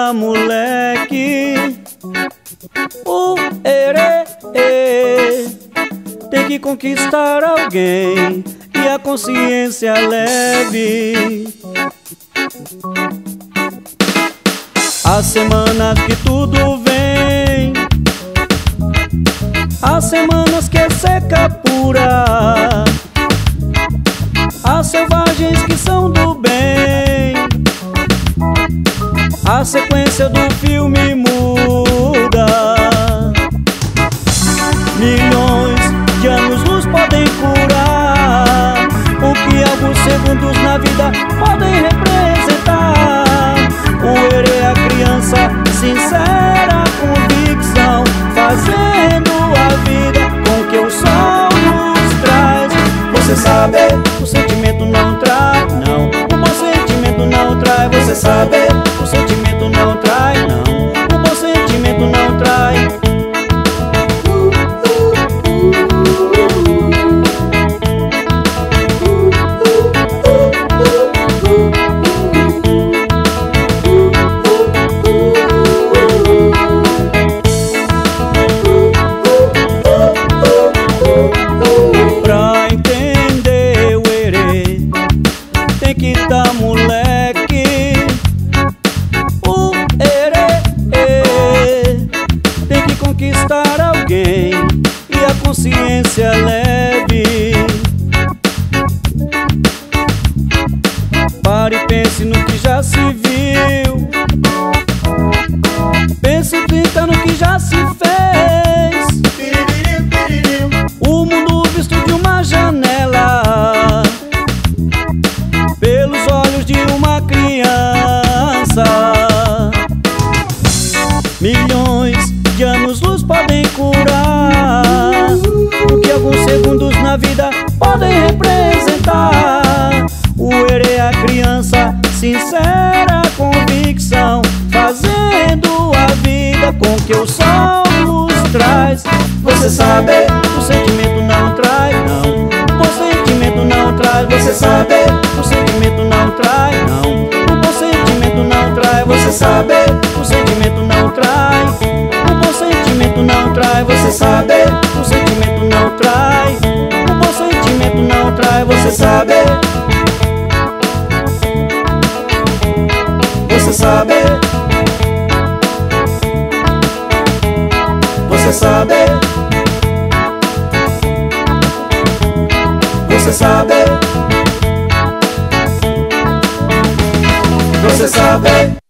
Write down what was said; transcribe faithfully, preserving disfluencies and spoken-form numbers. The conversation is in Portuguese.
tá moleque, o erê, tem que conquistar alguém e a consciência leve. Há semanas que tudo vem, há semanas que é seca pura, há selvagens que são do bem. A sequência do filme muda. Milhões de anos-luz podem curar o que alguns segundos na vida podem representar. O erê é a criança sincera, convicção, fazendo a vida com que o sol nos traz. Você sabe, o sentimento não trai, não. O bom sentimento não trai. Você sabe, o sentimento não trai, não. O bom sentimento não trai. Pra entender o erê, tem que dar moleque. O erê tem que conquistar alguém e a consciência leve. Pare e pense no que já se viu, pense e fica no que já se fez. O mundo visto de uma janela, pelos olhos de uma criança. Milhões de anos-luz podem curar o que alguns segundos na vida podem representar. O erê é a criança sincera, convicção, fazendo a vida com que o sol nos traz. Você sabe, o sentimento não trai, não. O bom sentimento não traz. Você sabe, o sentimento não trai, não. O bom sentimento não trai. Você sabe, o sentimento não trai. O bom sentimento não trai. Você sabe, o sentimento não trai. O bom sentimento não trai. Você sabe. Você sabe. Você sabe. Você sabe. Você sabe.